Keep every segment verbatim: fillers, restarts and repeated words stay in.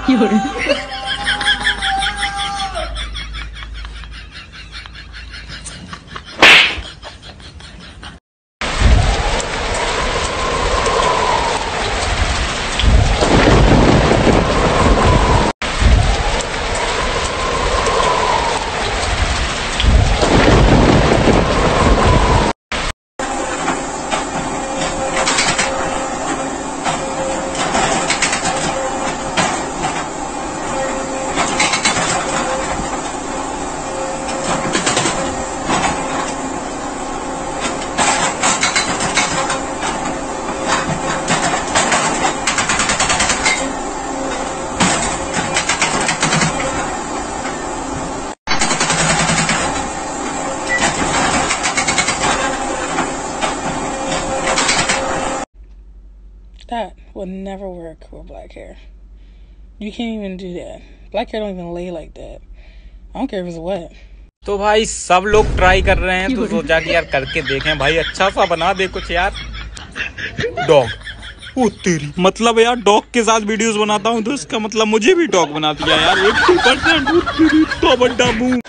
有人。That would never work with black hair. You can't even do that. Black hair don't even lay like that. I don't care if it's wet. तो भाई सब लोग try कर रहे हैं तो सोचा कि यार करके देखें भाई, अच्छा सा बना दे कुछ यार। डॉग ओ तेरी, मतलब यार डॉग के साथ वीडियोस बनाता हूँ तो इसका मतलब मुझे भी डॉग बना दिया यार। एट्टी परसेंट तो बड़ा मुंह।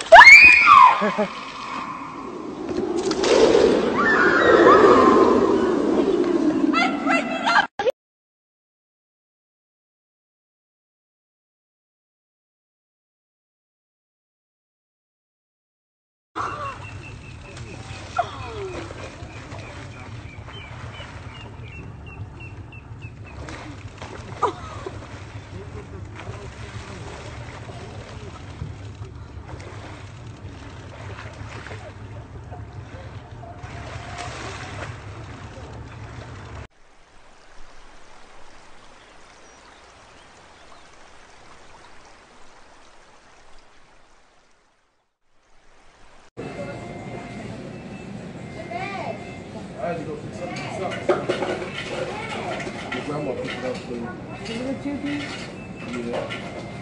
I had to go pick something up. Your grandma picked it up for you. Is it a two-piece? Yeah.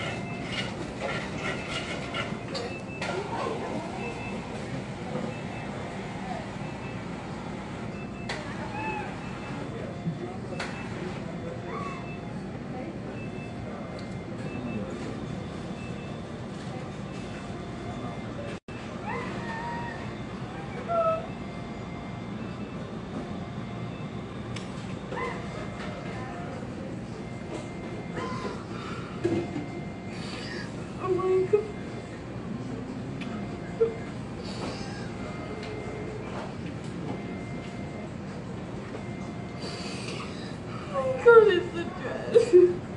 God, it's the dress.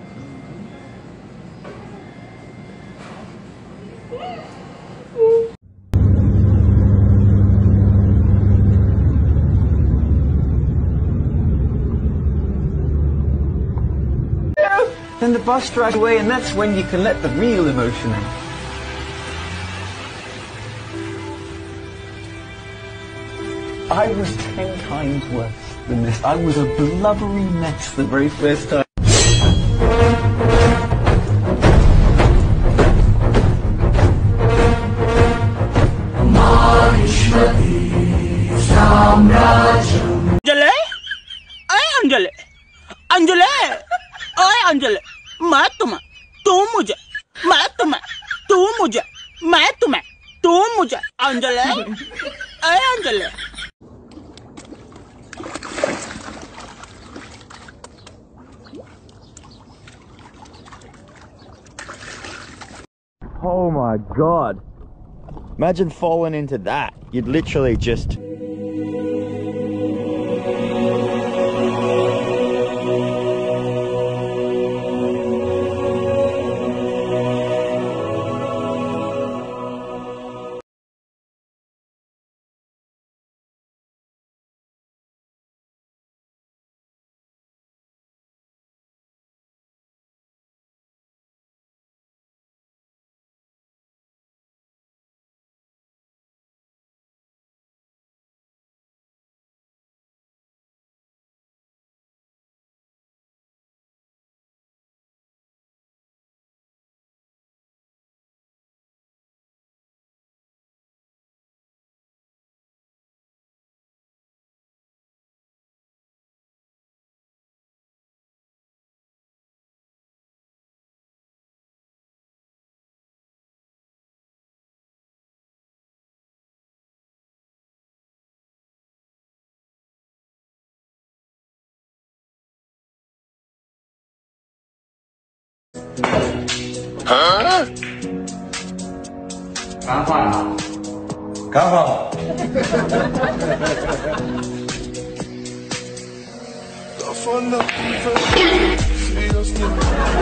Then the bus drives away, and that's when you can let the real emotion out. I was ten times worse than this. I was a blubbery mess the very first time. अंजले, अरे अंजले, अंजले, अरे अंजले, मैं तुम्हें, तू मुझे, मैं तुम्हें, तू मुझे, मैं तुम्हें, तू मुझे, अंजले, अरे अंजले। Oh my god. Imagine falling into that. You'd literally just Seriously.